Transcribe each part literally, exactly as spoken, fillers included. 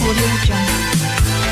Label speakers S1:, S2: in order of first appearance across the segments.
S1: Audio Jungle.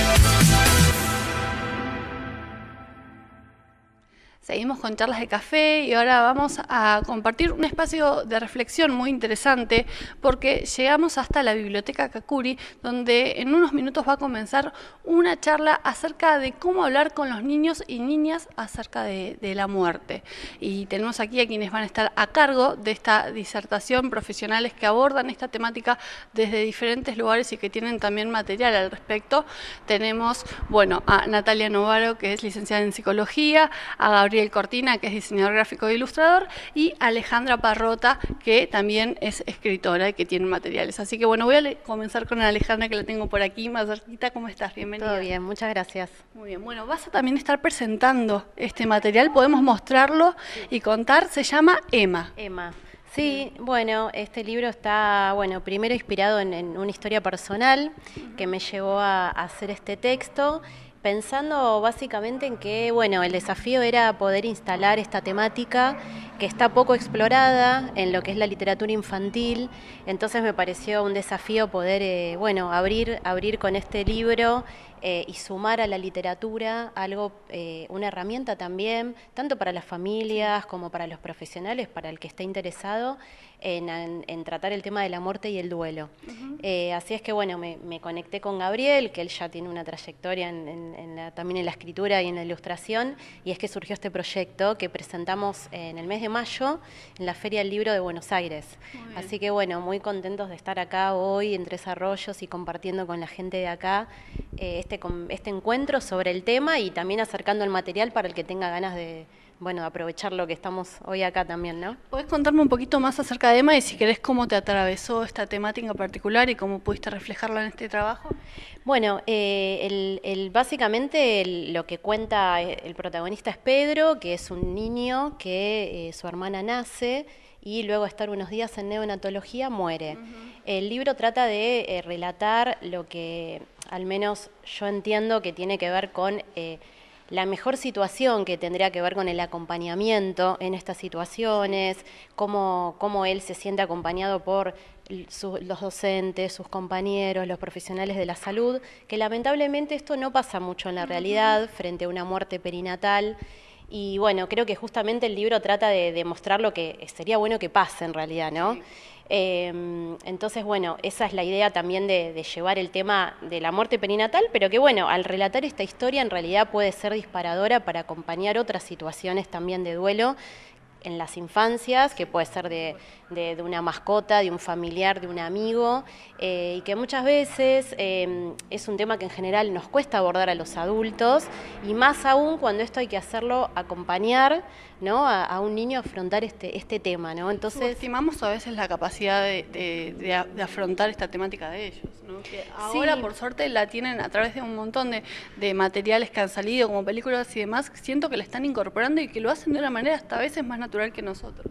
S2: Seguimos con charlas de café y ahora vamos a compartir un espacio de reflexión muy interesante porque llegamos hasta la Biblioteca Kakuri, donde en unos minutos va a comenzar una charla acerca de cómo hablar con los niños y niñas acerca de, de la muerte. Y tenemos aquí a quienes van a estar a cargo de esta disertación, profesionales que abordan esta temática desde diferentes lugares y que tienen también material al respecto. Tenemos, bueno, a Natalia Novaro, que es licenciada en Psicología, a Gabriel Gabriel Cortina, que es diseñador gráfico e ilustrador, y Alejandra Parrota, que también es escritora y que tiene materiales. Así que bueno, voy a comenzar con Alejandra, que la tengo por aquí más cerquita. ¿Cómo estás? Bienvenida.
S3: Todo bien, muchas gracias.
S2: Muy bien, bueno, vas a también estar presentando este material, podemos mostrarlo y contar, se llama Emma.
S3: Emma. Sí, bueno, este libro está, bueno, primero inspirado en, en una historia personal que me llevó a, a hacer este texto, pensando básicamente en que, bueno, el desafío era poder instalar esta temática que está poco explorada en lo que es la literatura infantil. Entonces me pareció un desafío poder, eh, bueno, abrir, abrir con este libro eh, y sumar a la literatura algo, eh, una herramienta también, tanto para las familias como para los profesionales, para el que esté interesado en, en, en tratar el tema de la muerte y el duelo. Uh-huh. eh, así es que, bueno, me, me conecté con Gabriel, que él ya tiene una trayectoria en, en, en la, también en la escritura y en la ilustración, y es que surgió este proyecto que presentamos en el mes de mayo en la Feria del Libro de Buenos Aires. Así que, bueno, muy contentos de estar acá hoy en Tres Arroyos y compartiendo con la gente de acá eh, este, este encuentro sobre el tema y también acercando el material para el que tenga ganas de, bueno, aprovechar lo que estamos hoy acá también, ¿no?
S2: ¿Podés contarme un poquito más acerca de Emma y si querés cómo te atravesó esta temática en particular y cómo pudiste reflejarla en este trabajo?
S3: Bueno, eh, el, el, básicamente el, lo que cuenta el protagonista es Pedro, que es un niño que eh, su hermana nace y luego de estar unos días en neonatología muere. Uh-huh. El libro trata de eh, relatar lo que al menos yo entiendo que tiene que ver con Eh, la mejor situación que tendría que ver con el acompañamiento en estas situaciones, cómo, cómo él se siente acompañado por su, los docentes, sus compañeros, los profesionales de la salud, que lamentablemente esto no pasa mucho en la realidad frente a una muerte perinatal. Y bueno, creo que justamente el libro trata de demostrar lo que sería bueno que pase en realidad, ¿no? Sí. Eh, entonces, bueno, esa es la idea también de, de llevar el tema de la muerte perinatal, pero que bueno, al relatar esta historia en realidad puede ser disparadora para acompañar otras situaciones también de duelo en las infancias, que puede ser de, de, de una mascota, de un familiar, de un amigo, eh, y que muchas veces eh, es un tema que en general nos cuesta abordar a los adultos, y más aún cuando esto hay que hacerlo acompañar, ¿no? a, a un niño a afrontar este, este tema, ¿no? Entonces,
S2: subestimamos a veces la capacidad de, de, de, de afrontar esta temática de ellos, ¿no? Que ahora, sí, por suerte, la tienen a través de un montón de, de materiales que han salido, como películas y demás. Siento que la están incorporando y que lo hacen de una manera hasta a veces más natural que nosotros.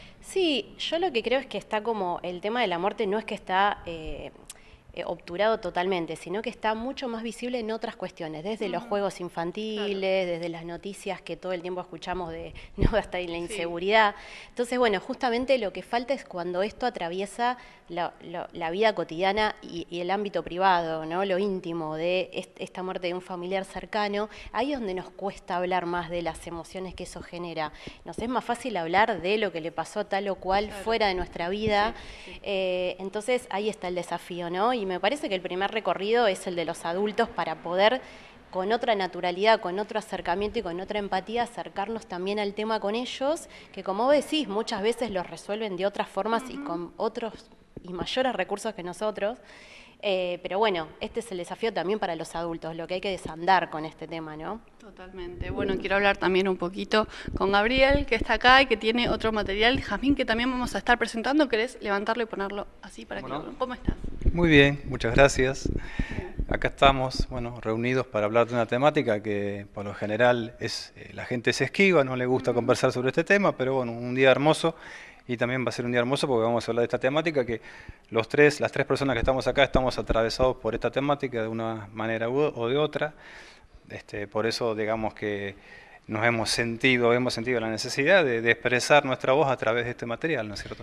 S3: Sí, yo lo que creo es que está como, el tema de la muerte no es que está eh, eh, obturado totalmente, sino que está mucho más visible en otras cuestiones, desde uh-huh. los juegos infantiles, claro, desde las noticias que todo el tiempo escuchamos de, no, hasta la inseguridad. Sí. Entonces, bueno, justamente lo que falta es cuando esto atraviesa la, la, la vida cotidiana y, y el ámbito privado, ¿no? Lo íntimo de est esta muerte de un familiar cercano, ahí es donde nos cuesta hablar más de las emociones que eso genera. Nos es más fácil hablar de lo que le pasó a tal o cual, claro, fuera de nuestra vida. Sí, sí. Eh, entonces ahí está el desafío, ¿no? Y me parece que el primer recorrido es el de los adultos para poder, con otra naturalidad, con otro acercamiento y con otra empatía, acercarnos también al tema con ellos, que como vos decís, muchas veces los resuelven de otras formas uh-huh. y con otros y mayores recursos que nosotros. Eh, pero bueno, este es el desafío también para los adultos, lo que hay que desandar con este tema, ¿no?
S2: Totalmente. Bueno, quiero hablar también un poquito con Gabriel, que está acá y que tiene otro material. Jazmín, que también vamos a estar presentando. ¿Querés levantarlo y ponerlo así para que lo vean? ¿Cómo estás?
S4: Muy bien, muchas gracias. Acá estamos, bueno, reunidos para hablar de una temática que por lo general es eh, la gente se esquiva, no le gusta uh-huh. conversar sobre este tema, pero bueno, un día hermoso. Y también va a ser un día hermoso porque vamos a hablar de esta temática que los tres, las tres personas que estamos acá estamos atravesados por esta temática de una manera o de otra. Este, por eso digamos que nos hemos sentido, hemos sentido la necesidad de, de expresar nuestra voz a través de este material, ¿no es cierto?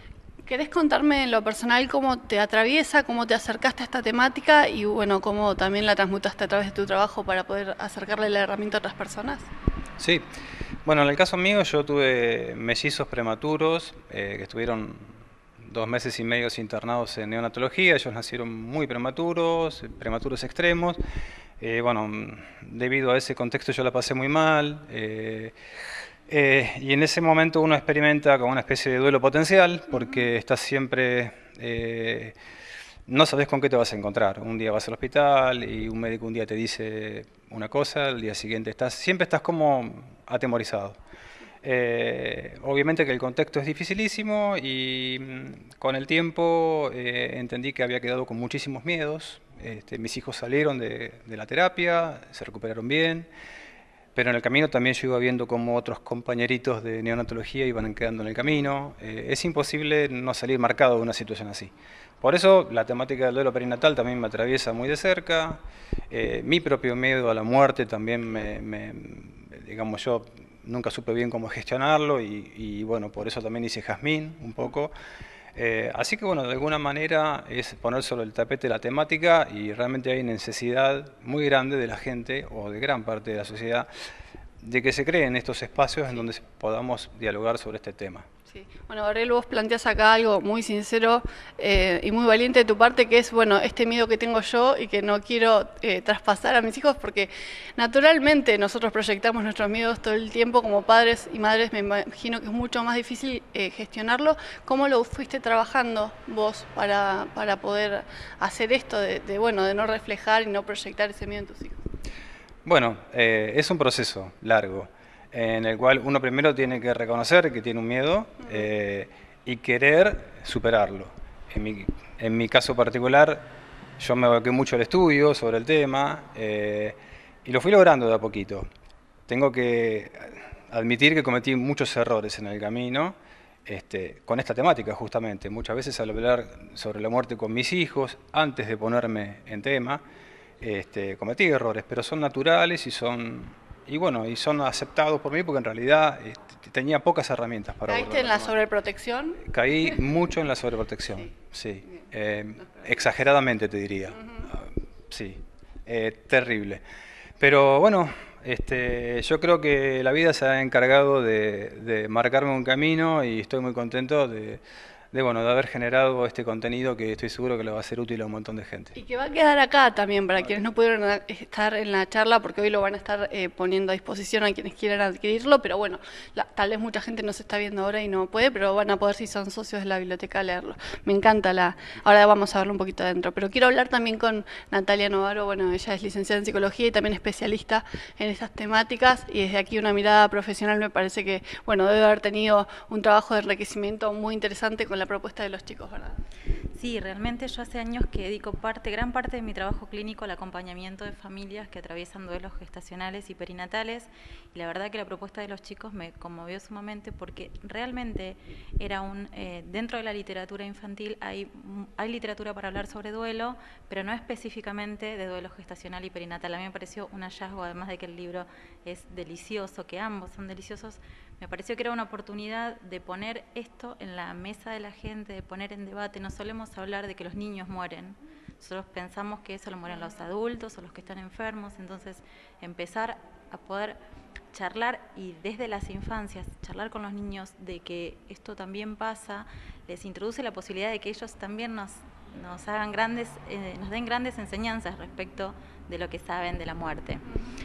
S2: ¿Querés contarme en lo personal cómo te atraviesa, cómo te acercaste a esta temática y bueno, cómo también la transmutaste a través de tu trabajo para poder acercarle la herramienta a otras personas?
S4: Sí, bueno, en el caso mío yo tuve mellizos prematuros eh, que estuvieron dos meses y medio internados en neonatología. Ellos nacieron muy prematuros, prematuros extremos. Eh, bueno, debido a ese contexto yo la pasé muy mal. Eh, eh, y en ese momento uno experimenta como una especie de duelo potencial, porque estás siempre... Eh, no sabes con qué te vas a encontrar. Un día vas al hospital y un médico un día te dice una cosa, al día siguiente estás... Siempre estás como atemorizado. Eh, obviamente que el contexto es dificilísimo y mm, con el tiempo eh, entendí que había quedado con muchísimos miedos. Este, mis hijos salieron de, de la terapia, se recuperaron bien, pero en el camino también yo iba viendo cómo otros compañeritos de neonatología iban quedando en el camino. Eh, es imposible no salir marcado de una situación así. Por eso la temática del duelo perinatal también me atraviesa muy de cerca. Eh, mi propio miedo a la muerte también me, me digamos yo, nunca supe bien cómo gestionarlo y, y bueno, por eso también hice Jazmín un poco. Eh, así que bueno, de alguna manera es poner sobre el tapete la temática y realmente hay necesidad muy grande de la gente o de gran parte de la sociedad de que se creen estos espacios en donde podamos dialogar sobre este tema.
S2: Sí. Bueno, Gabriel, vos planteás acá algo muy sincero eh, y muy valiente de tu parte, que es, bueno, este miedo que tengo yo y que no quiero eh, traspasar a mis hijos, porque naturalmente nosotros proyectamos nuestros miedos todo el tiempo como padres y madres. Me imagino que es mucho más difícil eh, gestionarlo. ¿Cómo lo fuiste trabajando vos para, para poder hacer esto de, de, bueno, de no reflejar y no proyectar ese miedo en tus hijos?
S4: Bueno, eh, es un proceso largo, en el cual uno primero tiene que reconocer que tiene un miedo eh, y querer superarlo. En mi, en mi caso particular, yo me aboqué mucho al estudio sobre el tema eh, y lo fui logrando de a poquito. Tengo que admitir que cometí muchos errores en el camino este, con esta temática justamente. Muchas veces al hablar sobre la muerte con mis hijos, antes de ponerme en tema, este, cometí errores, pero son naturales y son... Y bueno, y son aceptados por mí porque en realidad este, tenía pocas herramientas para
S2: ¿Caíste en la sobreprotección?
S4: Caí mucho en la sobreprotección, sí. sí. Eh, exageradamente te diría. Uh, sí, eh, terrible. Pero bueno, este, yo creo que la vida se ha encargado de, de marcarme un camino y estoy muy contento de... De, bueno, de haber generado este contenido que estoy seguro que le va a ser útil a un montón de gente.
S2: Y que va a quedar acá también para quienes no pudieron estar en la charla, porque hoy lo van a estar eh, poniendo a disposición a quienes quieran adquirirlo, pero bueno, la, tal vez mucha gente no se está viendo ahora y no puede, pero van a poder, si son socios de la biblioteca, leerlo. Me encanta la... Ahora vamos a verlo un poquito adentro, pero quiero hablar también con Natalia Novaro. Bueno, ella es licenciada en psicología y también especialista en estas temáticas, y desde aquí una mirada profesional me parece que, bueno, debe haber tenido un trabajo de enriquecimiento muy interesante con la propuesta de los chicos, ¿verdad?
S1: Sí, realmente yo hace años que dedico parte, gran parte de mi trabajo clínico al acompañamiento de familias que atraviesan duelos gestacionales y perinatales, y la verdad que la propuesta de los chicos me conmovió sumamente porque realmente era un, eh, dentro de la literatura infantil hay, hay literatura para hablar sobre duelo, pero no específicamente de duelo gestacional y perinatal. A mí me pareció un hallazgo, además de que el libro es delicioso, que ambos son deliciosos, me pareció que era una oportunidad de poner esto en la mesa de la gente, de poner en debate. No solemos hablar de que los niños mueren, nosotros pensamos que eso lo mueren los adultos o los que están enfermos, entonces empezar a poder charlar y desde las infancias, charlar con los niños de que esto también pasa, les introduce la posibilidad de que ellos también nos, nos hagan grandes, eh, nos den grandes enseñanzas respecto de lo que saben de la muerte.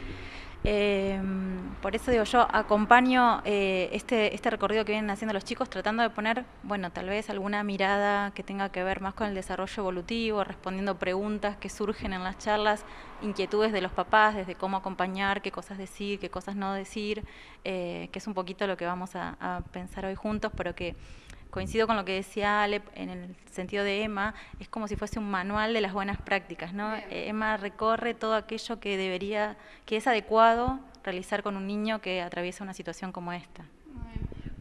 S1: Eh, por eso digo, yo acompaño eh, este, este recorrido que vienen haciendo los chicos, tratando de poner, bueno, tal vez alguna mirada que tenga que ver más con el desarrollo evolutivo, respondiendo preguntas que surgen en las charlas, inquietudes de los papás, desde cómo acompañar, qué cosas decir, qué cosas no decir, eh, que es un poquito lo que vamos a, a pensar hoy juntos, pero que coincido con lo que decía Ale en el sentido de Emma, es como si fuese un manual de las buenas prácticas, ¿no? Emma recorre todo aquello que debería, que es adecuado realizar con un niño que atraviesa una situación como esta.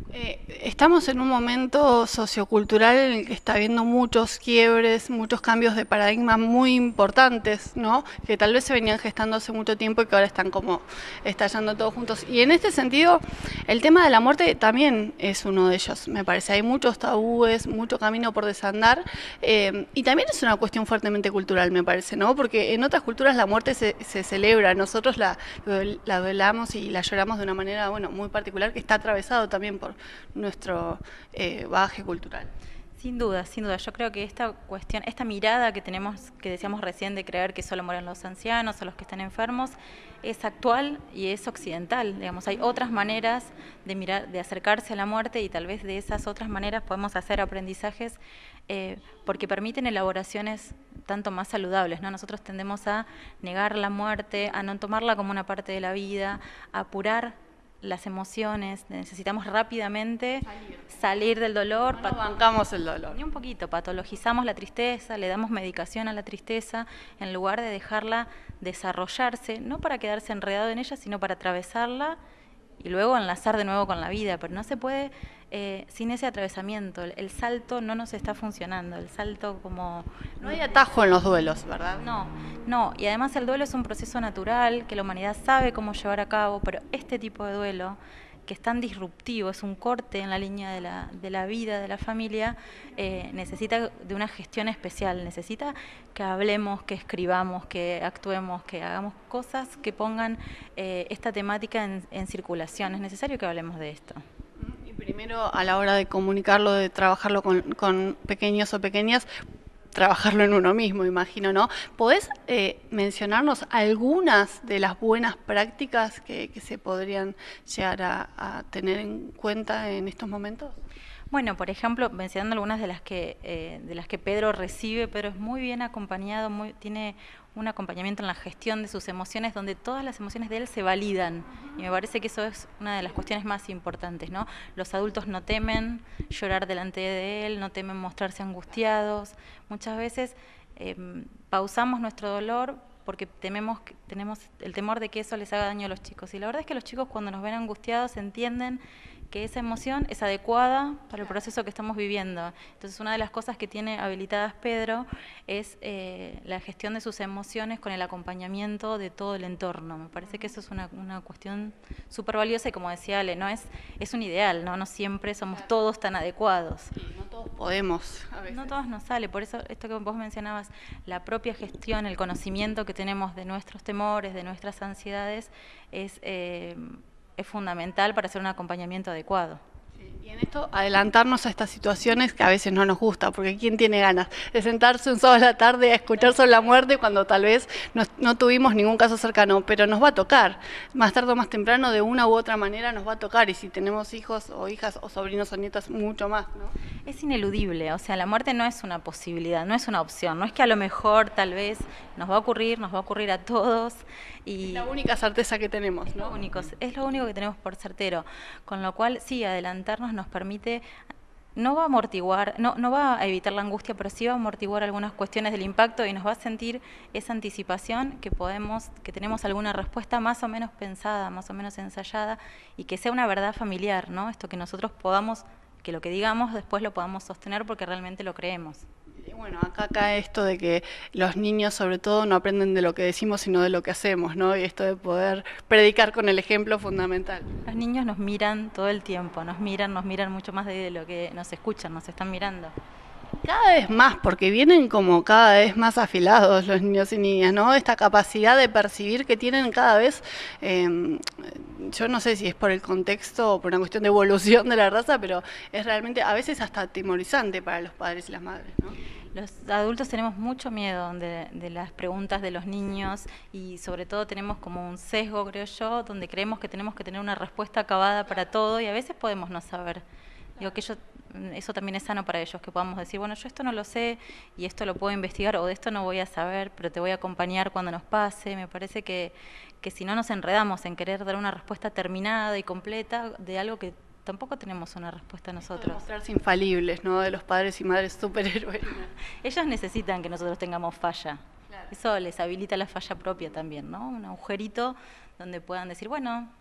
S2: Eh, estamos en un momento sociocultural en el que está habiendo muchos quiebres, muchos cambios de paradigma muy importantes, ¿no? Que tal vez se venían gestando hace mucho tiempo y que ahora están como estallando todos juntos. Y en este sentido, el tema de la muerte también es uno de ellos, me parece. Hay muchos tabúes, mucho camino por desandar, eh, y también es una cuestión fuertemente cultural, me parece, ¿no? Porque en otras culturas la muerte se, se celebra, nosotros la, la velamos y la lloramos de una manera, bueno, muy particular, que está atravesado también por nuestro eh, bagaje cultural.
S1: Sin duda, sin duda. Yo creo que esta cuestión, esta mirada que tenemos, que decíamos recién de creer que solo mueren los ancianos o los que están enfermos, es actual y es occidental. Digamos, hay otras maneras de mirar, de acercarse a la muerte, y tal vez de esas otras maneras podemos hacer aprendizajes eh, porque permiten elaboraciones tanto más saludables, ¿no? Nosotros tendemos a negar la muerte, a no tomarla como una parte de la vida, a apurar las emociones, necesitamos rápidamente salir, salir del dolor.
S2: No bancamos el dolor.
S1: Ni un poquito, patologizamos la tristeza, le damos medicación a la tristeza, en lugar de dejarla desarrollarse, no para quedarse enredado en ella, sino para atravesarla y luego enlazar de nuevo con la vida. Pero no se puede eh, sin ese atravesamiento. El, el salto no nos está funcionando, el salto como...
S2: No hay atajo en los duelos, ¿verdad?
S1: No, no. Y además el duelo es un proceso natural que la humanidad sabe cómo llevar a cabo, pero este tipo de duelo, que es tan disruptivo, es un corte en la línea de la, de la vida, de la familia, eh, necesita de una gestión especial, necesita que hablemos, que escribamos, que actuemos, que hagamos cosas que pongan eh, esta temática en, en circulación. Es necesario que hablemos de esto.
S2: Y primero, a la hora de comunicarlo, de trabajarlo con, con pequeños o pequeñas, trabajarlo en uno mismo, imagino, ¿no? ¿Podés eh, mencionarnos algunas de las buenas prácticas que, que se podrían llegar a, a tener en cuenta en estos momentos?
S1: Bueno, por ejemplo, mencionando algunas de las que eh, de las que Pedro recibe, Pedro es muy bien acompañado, muy, tiene un acompañamiento en la gestión de sus emociones, donde todas las emociones de él se validan, y me parece que eso es una de las cuestiones más importantes, ¿no? Los adultos no temen llorar delante de él, no temen mostrarse angustiados. Muchas veces eh, pausamos nuestro dolor porque tememos, tenemos el temor de que eso les haga daño a los chicos, y la verdad es que los chicos, cuando nos ven angustiados, entienden que esa emoción es adecuada para el proceso que estamos viviendo. Entonces, una de las cosas que tiene habilitadas Pedro es eh, la gestión de sus emociones con el acompañamiento de todo el entorno. Me parece que eso es una, una cuestión súper valiosa, y como decía Ale, no es, es un ideal, ¿no? No siempre somos todos tan adecuados.
S2: Sí, no todos podemos a veces.
S1: No todos nos sale, por eso esto que vos mencionabas, la propia gestión, el conocimiento que tenemos de nuestros temores, de nuestras ansiedades, es... Eh, es fundamental para hacer un acompañamiento adecuado.
S2: Sí, y en esto adelantarnos a estas situaciones que a veces no nos gusta, porque ¿quién tiene ganas de sentarse un sábado a la tarde a escuchar sobre la muerte cuando tal vez no, no tuvimos ningún caso cercano? Pero nos va a tocar, más tarde o más temprano, de una u otra manera nos va a tocar, y si tenemos hijos o hijas o sobrinos o nietas, mucho más, ¿no?
S1: Es ineludible, o sea, la muerte no es una posibilidad, no es una opción, no es que a lo mejor tal vez nos va a ocurrir, nos va a ocurrir a todos. Y
S2: es la única certeza que tenemos, ¿no?
S1: Es lo único, es lo único que tenemos por certero, con lo cual sí, adelantarnos nos permite, no va a amortiguar, no, no va a evitar la angustia, pero sí va a amortiguar algunas cuestiones del impacto, y nos va a sentir esa anticipación que podemos, que tenemos alguna respuesta más o menos pensada, más o menos ensayada, y que sea una verdad familiar, ¿no? Esto que nosotros podamos, que lo que digamos después lo podamos sostener porque realmente lo creemos.
S2: Y bueno, acá cae esto de que los niños sobre todo no aprenden de lo que decimos, sino de lo que hacemos, ¿no? Y esto de poder predicar con el ejemplo fundamental.
S1: Los niños nos miran todo el tiempo, nos miran, nos miran mucho más de lo que nos escuchan, nos están mirando.
S2: Cada vez más, porque vienen como cada vez más afilados los niños y niñas, ¿no? Esta capacidad de percibir que tienen cada vez, eh, yo no sé si es por el contexto o por una cuestión de evolución de la raza, pero es realmente a veces hasta atemorizante para los padres y las madres, ¿no?
S1: Los adultos tenemos mucho miedo de, de las preguntas de los niños, y sobre todo tenemos como un sesgo, creo yo, donde creemos que tenemos que tener una respuesta acabada para todo, y a veces podemos no saber. Digo que yo, eso también es sano para ellos, que podamos decir, bueno, yo esto no lo sé y esto lo puedo investigar, o de esto no voy a saber, pero te voy a acompañar cuando nos pase. Me parece que, que si no nos enredamos en querer dar una respuesta terminada y completa de algo que tampoco tenemos una respuesta nosotros.
S2: Mostrarse infalibles, ¿no? De los padres y madres superhéroes.
S1: Ellos necesitan que nosotros tengamos falla. Claro. Eso les habilita la falla propia también, ¿no? Un agujerito donde puedan decir, bueno,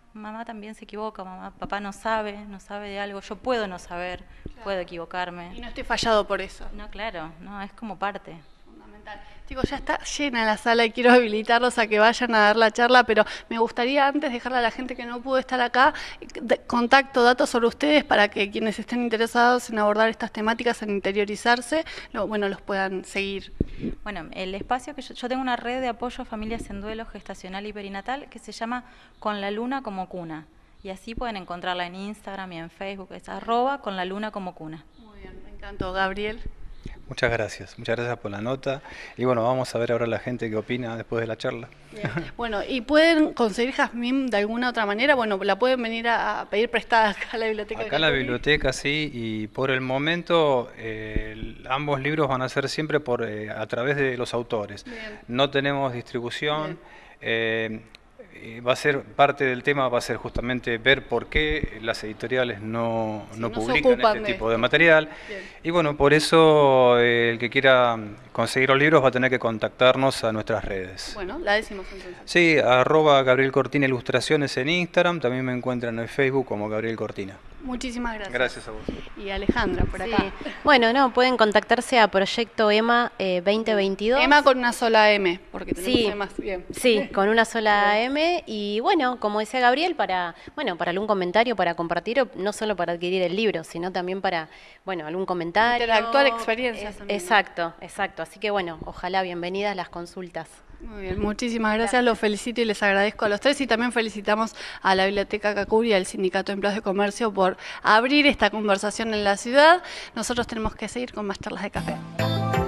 S1: mamá también se equivoca, mamá, papá no sabe, no sabe de algo, yo puedo no saber, claro. puedo equivocarme.
S2: Y no estoy fallado por eso.
S1: No, claro, no, es como parte.
S2: Chicos, ya está llena la sala y quiero habilitarlos a que vayan a dar la charla, pero me gustaría antes dejarle a la gente que no pudo estar acá contacto, datos sobre ustedes para que quienes estén interesados en abordar estas temáticas, en interiorizarse, lo, bueno, los puedan seguir.
S1: Bueno, el espacio que yo, yo tengo una red de apoyo a familias en duelo gestacional y perinatal que se llama Con la Luna como Cuna. Y así pueden encontrarla en Instagram y en Facebook, es arroba Con la Luna como Cuna.
S2: Muy bien, me encantó. Gabriel.
S4: Muchas gracias, muchas gracias por la nota. Y bueno, vamos a ver ahora la gente qué opina después de la charla.
S2: Bien. Bueno, ¿y pueden conseguir jazmín de alguna otra manera? Bueno, la pueden venir a, a pedir prestada acá a la biblioteca.
S4: Acá en la biblioteca, sí, y por el momento eh, ambos libros van a ser siempre por eh, a través de los autores. Bien. No tenemos distribución. Eh, va a ser parte del tema, va a ser justamente ver por qué las editoriales no, sí, no, no publican este de tipo esto. de material. Bien. Y bueno, por eso eh, el que quiera conseguir los libros va a tener que contactarnos a nuestras redes.
S2: Bueno, la decimos entonces.
S4: Sí, arroba Gabriel Cortina Ilustraciones en Instagram, también me encuentran en Facebook como Gabriel Cortina.
S2: Muchísimas gracias.
S4: Gracias a vos.
S2: Y Alejandra, por acá.
S3: Sí. Bueno, no, pueden contactarse a Proyecto EMA eh, veinte veintidós.
S2: EMA con una sola M, porque tenemos
S3: sí,
S2: EMAs bien.
S3: Sí, con una sola M. Y bueno, como decía Gabriel, para bueno para algún comentario, para compartir, no solo para adquirir el libro, sino también para, bueno, algún comentario.
S2: Interactuar experiencias.
S3: Es,
S2: también,
S3: exacto,
S2: ¿no?
S3: exacto. Así que bueno, ojalá bienvenidas las consultas.
S2: Muy bien, muchísimas gracias. gracias, los felicito y les agradezco a los tres y también felicitamos a la Biblioteca Kakuri y al Sindicato de Empleados de Comercio por abrir esta conversación en la ciudad. Nosotros tenemos que seguir con más charlas de café.